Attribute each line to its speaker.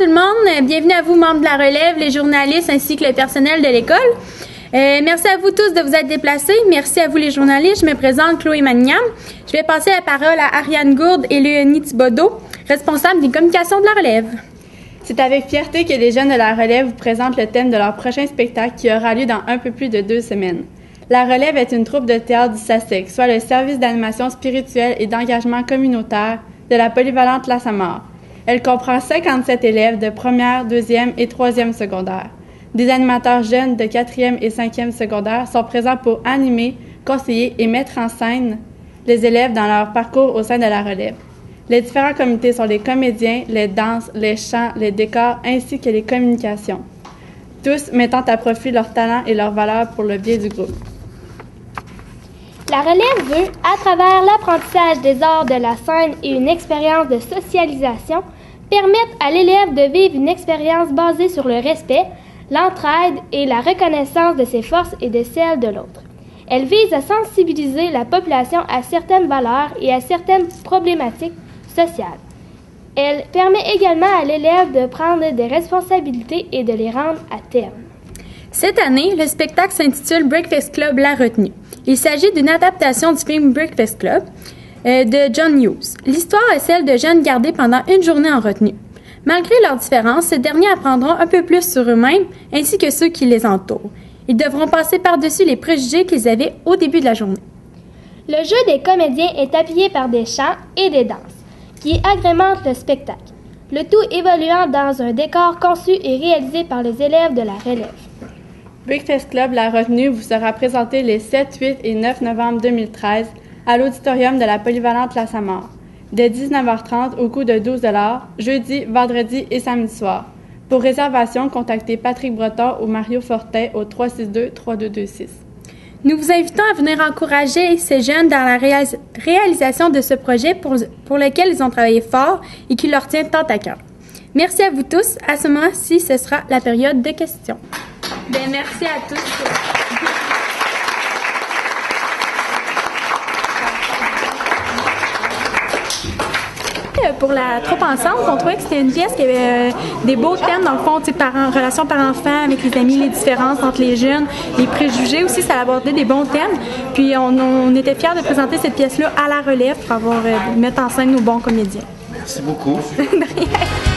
Speaker 1: tout le monde, bienvenue à vous, membres de la relève, les journalistes ainsi que le personnel de l'école. Merci à vous tous de vous être déplacés. Merci à vous les journalistes. Je me présente Chloé Maniam. Je vais passer la parole à Ariane Gourde et Léonie Thibodeau, responsables des communications de la relève.
Speaker 2: C'est avec fierté que les jeunes de la relève vous présentent le thème de leur prochain spectacle qui aura lieu dans un peu plus de 2 semaines. La relève est une troupe de théâtre du SASEC, soit le service d'animation spirituelle et d'engagement communautaire de la polyvalente La Samar. Elle comprend 57 élèves de première, deuxième et troisième secondaire. Des animateurs jeunes de 4e et 5e secondaire sont présents pour animer, conseiller et mettre en scène les élèves dans leur parcours au sein de la relève. Les différents comités sont les comédiens, les danses, les chants, les décors ainsi que les communications. Tous mettant à profit leurs talents et leurs valeurs pour le bien du groupe.
Speaker 3: La relève veut, à travers l'apprentissage des arts de la scène et une expérience de socialisation, permettre à l'élève de vivre une expérience basée sur le respect, l'entraide et la reconnaissance de ses forces et de celles de l'autre. Elle vise à sensibiliser la population à certaines valeurs et à certaines problématiques sociales. Elle permet également à l'élève de prendre des responsabilités et de les rendre à terme.
Speaker 1: Cette année, le spectacle s'intitule Breakfast Club La Retenue. Il s'agit d'une adaptation du film Breakfast Club de John Hughes. L'histoire est celle de jeunes gardés pendant une journée en retenue. Malgré leurs différences, ces derniers apprendront un peu plus sur eux-mêmes ainsi que ceux qui les entourent. Ils devront passer par-dessus les préjugés qu'ils avaient au début de la journée.
Speaker 3: Le jeu des comédiens est appuyé par des chants et des danses qui agrémentent le spectacle, le tout évoluant dans un décor conçu et réalisé par les élèves de la relève.
Speaker 2: Breakfast Club La Retenue vous sera présenté les 7, 8 et 9 novembre 2013 à l'auditorium de la polyvalente La Samar, dès 19h30 au coût de 12 $, jeudi, vendredi et samedi soir. Pour réservation, contactez Patrick Breton ou Mario Fortin au 362-3226.
Speaker 1: Nous vous invitons à venir encourager ces jeunes dans la réalisation de ce projet pour lequel ils ont travaillé fort et qui leur tient tant à cœur. Merci à vous tous. À ce moment-ci, ce sera la période de questions. Merci à tous. Pour la troupe ensemble, on trouvait que c'était une pièce qui avait des beaux thèmes, dans le fond, relations par-enfant, avec les amis, les différences entre les jeunes, les préjugés aussi, ça abordait des bons thèmes. Puis on était fiers de présenter cette pièce-là à la relève pour mettre en scène nos bons comédiens.
Speaker 4: Merci beaucoup.